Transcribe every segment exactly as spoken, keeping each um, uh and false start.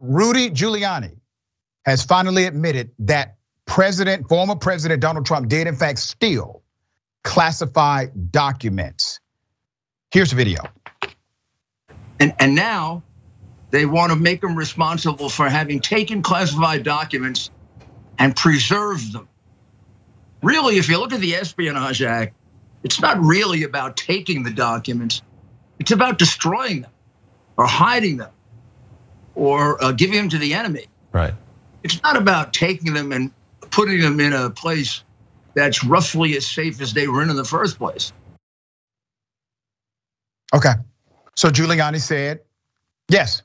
Rudy Giuliani has finally admitted that President, former President Donald Trump did in fact steal classified documents. Here's the video. And, and now they want to make him responsible for having taken classified documents and preserved them. Really, if you look at the Espionage Act, it's not really about taking the documents. It's about destroying them or hiding them or giving them to the enemy. Right. It's not about taking them and putting them in a place that's roughly as safe as they were in in the first place. Okay, so Giuliani said, yes,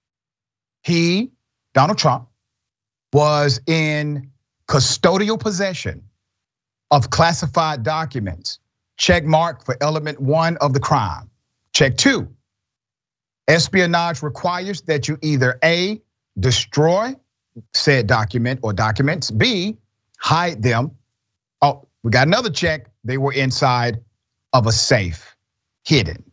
he, Donald Trump, was in custodial possession of classified documents. Check mark for element one of the crime. Check two, espionage requires that you either A, destroy said document or documents, B, hide them. Oh, we got another check. They were inside of a safe, hidden.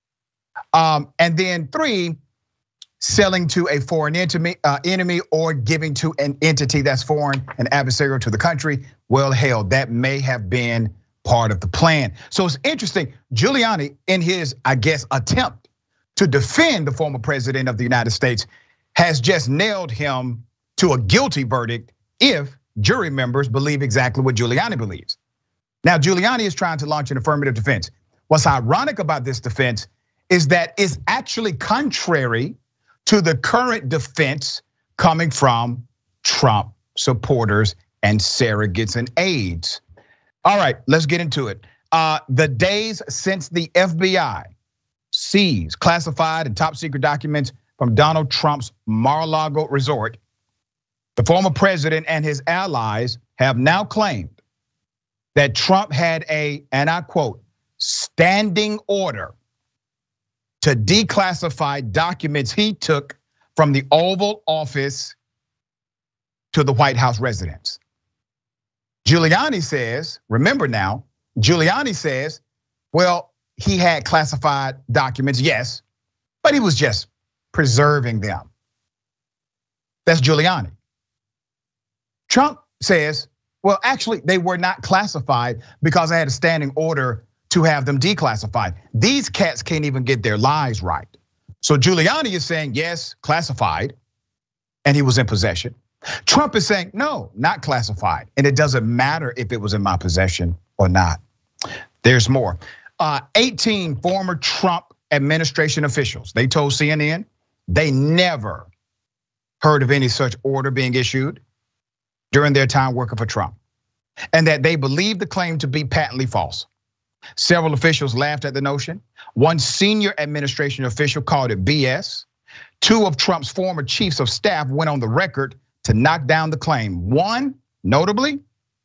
Um, and then three, selling to a foreign enemy, uh, enemy or giving to an entity that's foreign and adversarial to the country. Well, hell, that may have been part of the plan. So it's interesting, Giuliani, in his, I guess, attempt to defend the former president of the United States, has just nailed him to a guilty verdict if jury members believe exactly what Giuliani believes. Now, Giuliani is trying to launch an affirmative defense. What's ironic about this defense is that it's actually contrary to the current defense coming from Trump supporters and surrogates and aides. All right, let's get into it. The days since the F B I seized classified and top secret documents from Donald Trump's Mar-a-Lago resort, the former president and his allies have now claimed that Trump had a, and I quote, standing order to declassify documents he took from the Oval Office to the White House residence. Giuliani says, remember now, Giuliani says, well, he had classified documents, yes, but he was just preserving them. That's Giuliani. Trump says, well, actually, they were not classified because I had a standing order to have them declassified. These cats can't even get their lies right. So Giuliani is saying, yes, classified, and he was in possession. Trump is saying, no, not classified, and it doesn't matter if it was in my possession or not. There's more. eighteen former Trump administration officials, they told C N N they never heard of any such order being issued during their time working for Trump, and that they believed the claim to be patently false. Several officials laughed at the notion. One senior administration official called it B S. Two of Trump's former chiefs of staff went on the record to knock down the claim. One, notably,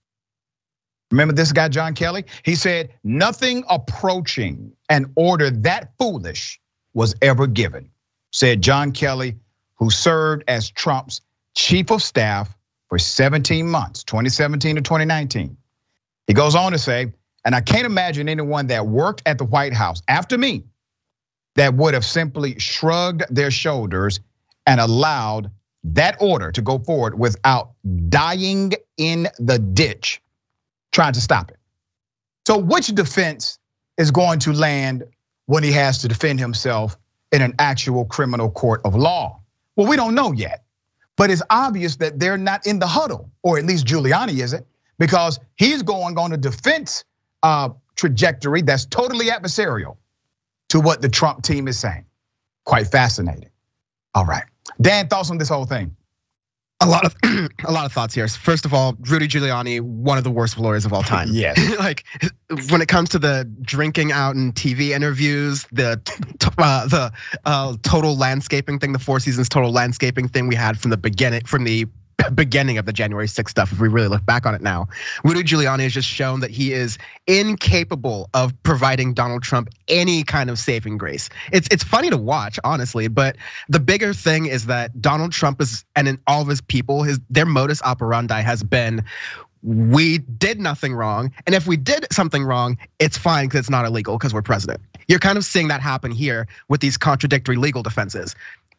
remember this guy, John Kelly? He said, nothing approaching an order that foolish was ever given, said John Kelly, who served as Trump's chief of staff for seventeen months, twenty seventeen to twenty nineteen. He goes on to say, and I can't imagine anyone that worked at the White House after me that would have simply shrugged their shoulders and allowed that order to go forward without dying in the ditch trying to stop it. So which defense is going to land when he has to defend himself in an actual criminal court of law? Well, we don't know yet, but it's obvious that they're not in the huddle, or at least Giuliani isn't, because he's going on a defense trajectory that's totally adversarial to what the Trump team is saying. Quite fascinating. All right, Dan, thoughts on this whole thing? A lot of a lot of thoughts here. First of all, Rudy Giuliani, one of the worst lawyers of all time. Yes. Like when it comes to the drinking out in T V interviews, the uh, the uh, total landscaping thing, the Four Seasons total landscaping thing we had from the beginning, from the beginning of the January sixth stuff, if we really look back on it now. Rudy Giuliani has just shown that he is incapable of providing Donald Trump any kind of saving grace. It's it's funny to watch, honestly, but the bigger thing is that Donald Trump is, and all of his people, his their modus operandi has been, we did nothing wrong, and if we did something wrong, it's fine because it's not illegal because we're president. You're kind of seeing that happen here with these contradictory legal defenses.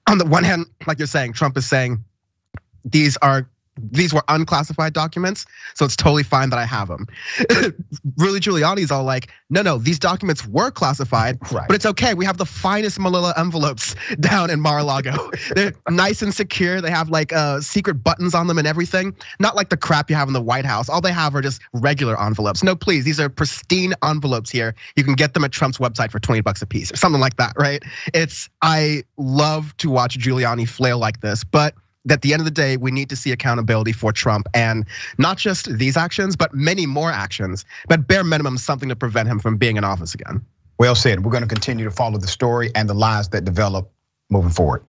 on the one hand, like you're saying, Trump is saying these are these were unclassified documents, so it's totally fine that I have them. Rudy Giuliani's all like, no, no, these documents were classified, right, but it's okay. We have the finest manila envelopes down in Mar-A-Lago. They're nice and secure. They have like uh, secret buttons on them and everything. Not like the crap you have in the White House. All they have are just regular envelopes. No, please, these are pristine envelopes here. You can get them at Trump's website for twenty bucks a piece or something like that, right? It's, I love to watch Giuliani flail like this, but at the end of the day, we need to see accountability for Trump, and not just these actions, but many more actions, but bare minimum, something to prevent him from being in office again. Well said. We're going to continue to follow the story and the lies that develop moving forward.